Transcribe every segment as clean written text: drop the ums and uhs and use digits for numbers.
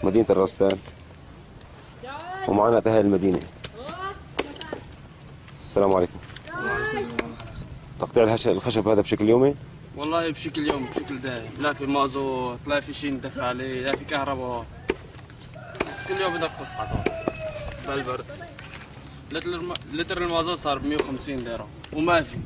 مدينة الرستان ومعنا أهل المدينة. السلام عليكم. تقطيع الخشب هذا بشكل يومي؟ والله بشكل يومي بشكل دائم، لا في مازوت، لا في شيء ندفع عليه، لا في كهرباء. كل يوم بدك تصحى بالبرد. لتر المازوت صار ب 150 ليرة وما في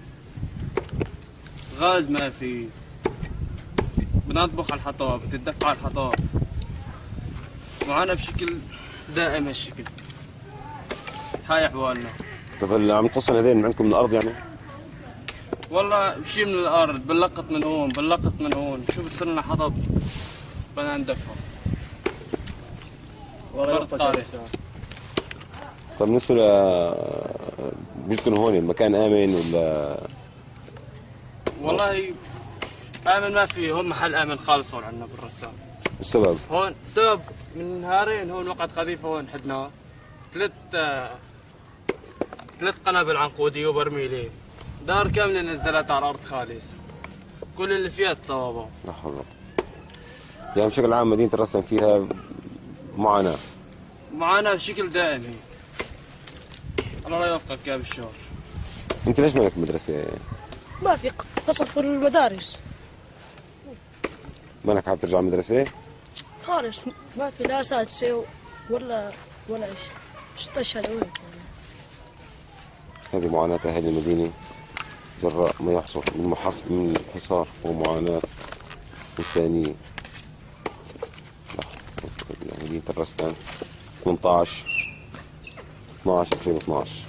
غاز، ما في. بنطبخ على الحطب، بتدفع على الحطب. معانا بشكل دائم هالشكل. هاي احوالنا. طيب هلا عم تقصن هذين من عندكم من الأرض يعني؟ والله شيء من الارض، بنلقط من هون بنلقط من هون، شو بتصير لنا حطب بدنا ندفع. برد قارس. طيب بالنسبة بيجتكم هون المكان آمن ولا؟ والله آمن ما في، هون محل آمن خالص هون عندنا بالرسام. السبب؟ هون السبب من نهارين هون وقعت قذيفة هون حدنا ثلاث قنابل عنقودية وبرميلين، دار كاملة نزلت على الأرض خالص، كل اللي فيها تصوبوا. لا حول ولا قوة. يعني بشكل عام مدينة الرستان فيها معاناة بشكل دائم. الله لا يوفقك يا بالشهر. انت ليش مالك مدرسة؟ ما في قصف في المدارس. مالك حابب ترجع مدرسة؟ خالص ما في لا اساتذة ولا شيء. استشهدوا هيك. هذه معاناة أهل المدينة جراء ما يحصل من الحصار ومعاناة إنسانية. مدينة الرستان 18/12/2012.